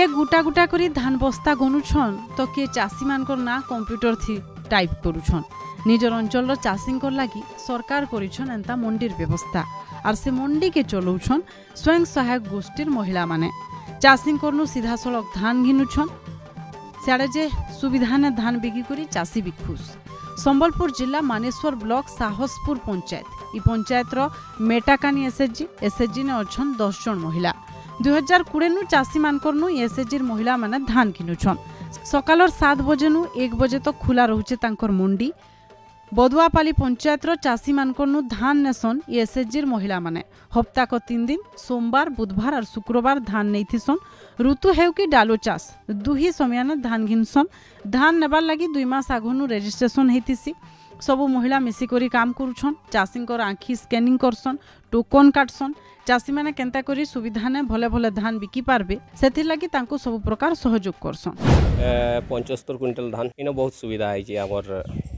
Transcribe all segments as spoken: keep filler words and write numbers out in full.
किए गुटा गुटा करी धान बस्ता गनुछन तो किए चाषी मानकर ना कंप्यूटर थी टाइप करुछन। निजर अंचल चाषी लगी सरकार करिछन एंता मंडीर व्यवस्था और से मंडी के चलौछन स्वयं सहायक गोष्ठीर महिला माने। चाषी करनु सीधा सड़क धान घिनुछन सियाड़े जे सुविधा ने धान बिक्री करी चाषी भी खुश। संबलपुर जिला मानेश्वर ब्लॉक साहसपुर पंचायत इ पंचायत रो मेटाकानी एसएचजी एसएचजी ने अछन दस जन महिला। दुई हजार कोड़े नु चाषी मानकर नु एसएचजी महिला माने धान किनुछन। सकालर सात बजे नु एक बजे तक खुला रहुचे तांकर मंडी। बदुआपाली पंचायत रो चाषी मानकर नु धान नेसन एसएचजी महिला माने। हप्ता को तीन दिन सोमवार बुधवार और शुक्रवार धान नैथिसन। ऋतु हेउ कि डालो चाष दुही समय धान घिनसन। धान नेबार लगी दुई मास आगनु रेजिस्ट्रेशन हेतिसी। सबु महिला मिसिकोरी काम करुछन। चाषींकर आँखि स्कैनिंग करसन टोकन काटसन। चाषी माने केंता करी सुविधा ने भले भले धान बिकी पारबे सेथिर लगी तांको सब प्रकार सहयोग करसन। पचहत्तर क्विंटल धान इन बहुत सुविधा है जे हमर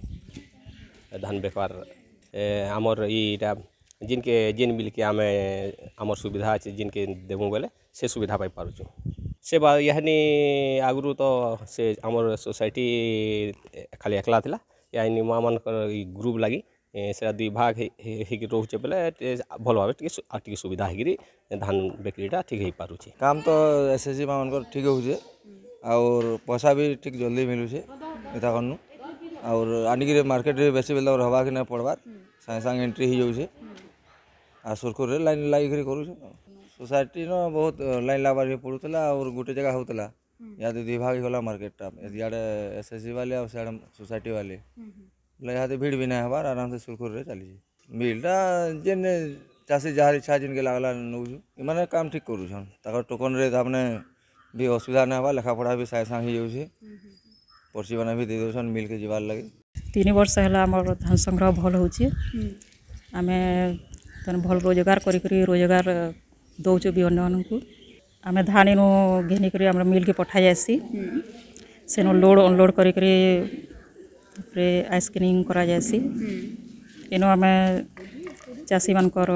धान बेपार आमर इटा जिनके जिन मिल के आमे आमर सुविधा अच्छे जिनके देबू बेले से सुविधा पाई पारुछु। से बात यानी आगु तो से आमर सोसाइटी खाली एकला थिला यानी माँ मान ग्रुप लगी से दुई भाग रोचे बेले भल भाव टे सुविधा है धान बिक्रीटा ठीक हो पारुछि। काम तो एसएचजी मान ठीक होचे और पैसा भी ठीक जल्दी मिलूचे इता करनु और आनिक मार्केट रे बेसी बेला रहबा के ना पड़बार सागे सागे एंट्री हो जाउछे आ सुरखुर रे लाइन लागी करू सोसाइटी न बहुत लाइन लाबार के पड़ुतला और गोटे जगह होतला या दुई भाग गला मार्केटटा याडे एसएससी वाले और साडे सोसाइटी वाले यहाँ भीड़ भी ना हबार आराम से सुरखुर रे चली मिलटा जेन चाषी जहाँ इच्छा जिनके लागला नौजु इमाने काम ठीक करूछन ताकर टोकन रे तापने भी असुविधा ना हबा लेखा पढ़ा भी सागे सागे हो जाउछे पर्ची बना भी दे देछन मिल के जीवार लगे। तीन वर्ष है आमर धान संग्रह भल होचे आमे तन भल रोजगार करी करी रोजगार दौचु भी अन्य मानकु आमे धान इनु घेनी करी हमरा मिल के पठा जायसी सेनो लोड अनलोड करी करी तापरे आइसक्रीनिंग करा जायसी इनो आमे चाषी मानकर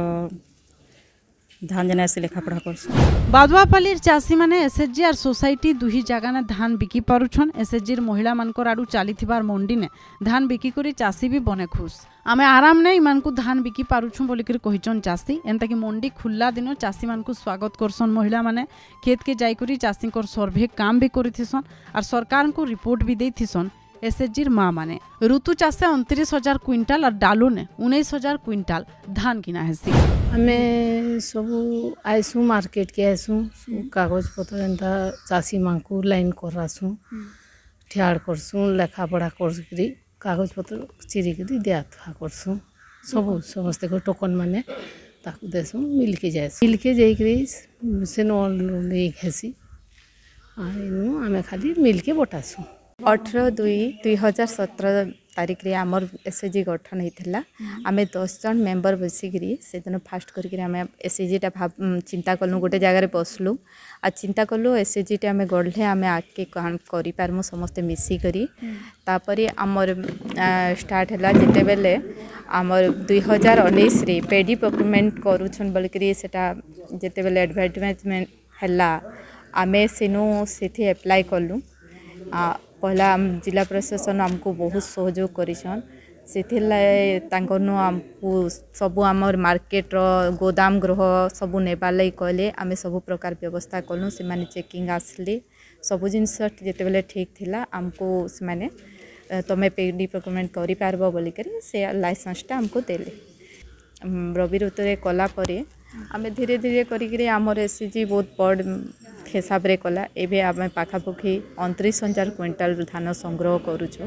धान जेना से लेखा पढ़ा करछ। बादुआपालीर चाषी माने एसएचजी और सोसाइटी दुही जगह ने धान बिकी पारुछन। एसएचजीर महिला मानकर आडू चलीथिबार मंडी ने धान बिकी करी चाषी भी बने खुश। आमे आराम ने इमान को धान बिकी पारुछु बोलिकर कहिचन चाषी एंता कि मंडी खुल्ला दिन चाषी मान को स्वागत करसन। महिला माने खेत के जाई करी चाषी कर सर्वे काम भी करिथिसन और सरकार को रिपोर्ट भी देथिसन। एसएचजीर माँ माने ऋतु चाषे उनतीस हजार क्विंटाल और डालू ने उन्नीस हजार क्विंटाल धान किना हेसी। आमे सब आइसु मार्केट के आइसु कागज पत्र एंता चाषी मांकु लाइन करासु ठियाड़ करसु लेखा पढ़ा कर कागज पत्र चिरी करी दिया था करसु सब समस्त को टोकन माने ताकू देसु मिल के जाए मिल के जाई करी से नो लेक हेसी आ इनु आमे खाली मिल के बटासु। अठारह दुई दुई हजार सत्रह तारीख रे आमर एसएचजी गठन होता आम दस जन मेम्बर बसिकी से दिन फास्ट करके आम एसएचजीटा भाव चिंता कलु गोटे जगार बसलु आ चिंता कलु एसएचजीटा आम गढ़ले आम आगे करूँ समस्ते मिसिकी तापर आमर स्टार्ट है जिते बेले आमर दुई हजार उन्नीस पेडी प्रोक्यूरमेंट करूछन बोलिकी सेटा जिते बेले एडवर्टाइजमेंट है आम सेनु से एप्लाई कलु पहला जिला प्रशासन आमको बहुत सहयोग करिछन से आमको सबू आमर मार्केट रो गोदाम गृह सबू नेबार लगी कहले आम सब प्रकार व्यवस्था कलु से माने चेकिंग आसले सबू जिनस जिते बेले ठीक थिला आमको से माने तमे पेडी प्रोक्यूरमेंट करि पारबो बोली करी से लाइसेंसटा आमको देले। रवि ऋतु रे कला परे आम धीरे धीरे करी आमर एसएचजी बहुत बड़ हिसाब रे कला एबे आम पाखापाखि उनतीस हजार क्विंटाल धान संग्रह करुछु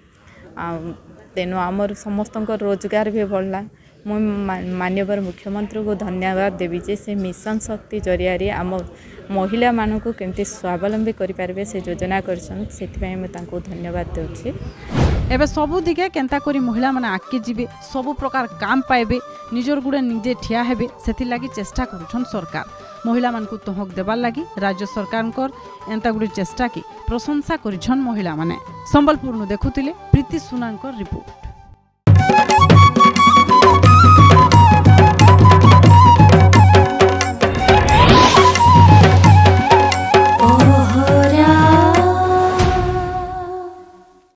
तेणु आमर समस्त रोजगार भी बढ़ला। मु माननीय मुख्यमंत्री को धन्यवाद देवी जे से मिशन शक्ति जरिया आम महिला मानक केमती स्वावलंबी करें से योजना करछन सेथिपाई मैं तांको धन्यवाद देउछि। एबे सबु दिगे केंता करी महिला माने आगे जीवे सबु प्रकार काम पाइबे निजर गुड़े निजे ठिया हेबे सेथि लागि चेष्टा करुछन सरकार। महिला मानकु तहक देबार लागि राज्य सरकारनकर एंता गुड़े चेष्टा की प्रशंसा करिछन महिला माने। संबलपुर नु देखुतिले प्रीति सुनांकर रिपोर्ट।